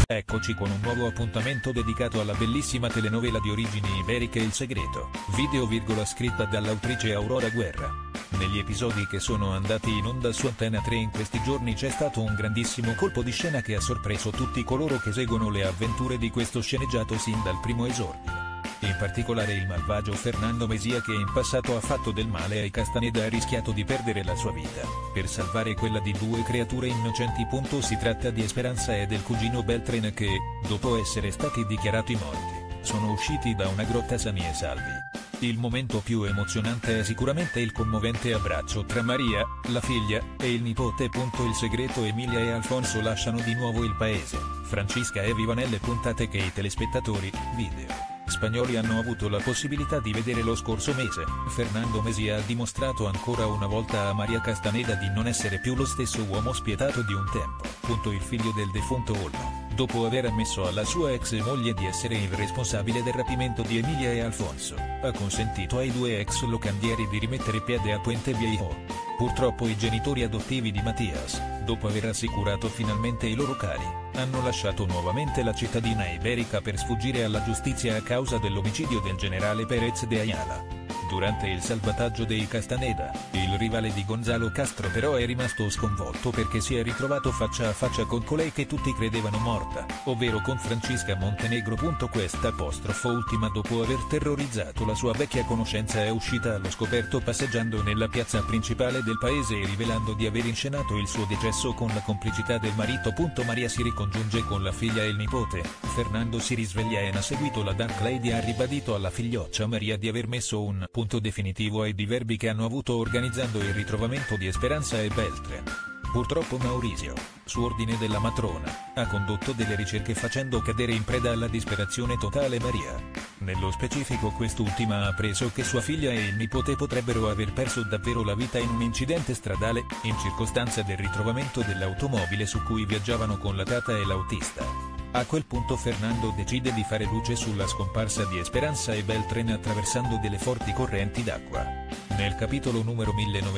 Eccoci con un nuovo appuntamento dedicato alla bellissima telenovela di origini iberiche Il Segreto, scritta dall'autrice Aurora Guerra. Negli episodi che sono andati in onda su Antena 3 in questi giorni c'è stato un grandissimo colpo di scena che ha sorpreso tutti coloro che seguono le avventure di questo sceneggiato sin dal primo esordio. In particolare il malvagio Fernando Mesia, che in passato ha fatto del male ai Castaneda, ha rischiato di perdere la sua vita per salvare quella di due creature innocenti. Si tratta di Esperanza e del cugino Beltran che, dopo essere stati dichiarati morti, sono usciti da una grotta sani e salvi. Il momento più emozionante è sicuramente il commovente abbraccio tra Maria, la figlia, e il nipote. Il segreto: Emilia e Alfonso lasciano di nuovo il paese. Francisca è viva nelle puntate che i telespettatori video spagnoli hanno avuto la possibilità di vedere lo scorso mese. Fernando Mesia ha dimostrato ancora una volta a Maria Castaneda di non essere più lo stesso uomo spietato di un tempo. Il figlio del defunto Olmo, dopo aver ammesso alla sua ex moglie di essere il responsabile del rapimento di Emilia e Alfonso, ha consentito ai due ex locandieri di rimettere piede a Puente Viejo. Purtroppo i genitori adottivi di Mattias, dopo aver assicurato finalmente i loro cari, hanno lasciato nuovamente la cittadina iberica per sfuggire alla giustizia a causa dell'omicidio del generale Pérez de Ayala. Durante il salvataggio dei Castaneda, il rivale di Gonzalo Castro però è rimasto sconvolto perché si è ritrovato faccia a faccia con colei che tutti credevano morta, ovvero con Francisca Montenegro. Quest'apostrofo ultima, dopo aver terrorizzato la sua vecchia conoscenza, è uscita allo scoperto passeggiando nella piazza principale del paese e rivelando di aver inscenato il suo decesso con la complicità del marito. Maria si ricongiunge con la figlia e il nipote. Fernando si risveglia e ha seguito la Dark Lady ha ribadito alla figlioccia Maria di aver messo un punto definitivo ai diverbi che hanno avuto organizzando il ritrovamento di Esperanza e Beltran. Purtroppo Maurizio, su ordine della matrona, ha condotto delle ricerche facendo cadere in preda alla disperazione totale Maria. Nello specifico, quest'ultima ha appreso che sua figlia e il nipote potrebbero aver perso davvero la vita in un incidente stradale, in circostanza del ritrovamento dell'automobile su cui viaggiavano con la tata e l'autista. A quel punto Fernando decide di fare luce sulla scomparsa di Esperanza e Beltran attraversando delle forti correnti d'acqua. Nel capitolo numero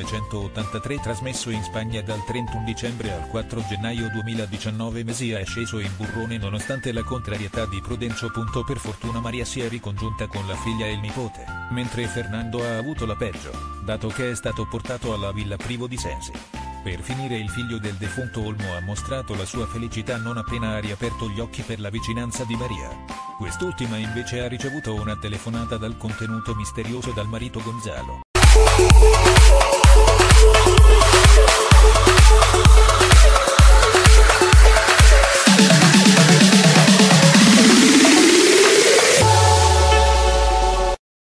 1983, trasmesso in Spagna dal 31 dicembre al 4 gennaio 2019, Mesia è sceso in burrone nonostante la contrarietà di Prudencio. Per fortuna Maria si è ricongiunta con la figlia e il nipote, mentre Fernando ha avuto la peggio, dato che è stato portato alla villa privo di sensi. Per finire, il figlio del defunto Olmo ha mostrato la sua felicità non appena ha riaperto gli occhi per la vicinanza di Maria. Quest'ultima invece ha ricevuto una telefonata dal contenuto misterioso dal marito Gonzalo.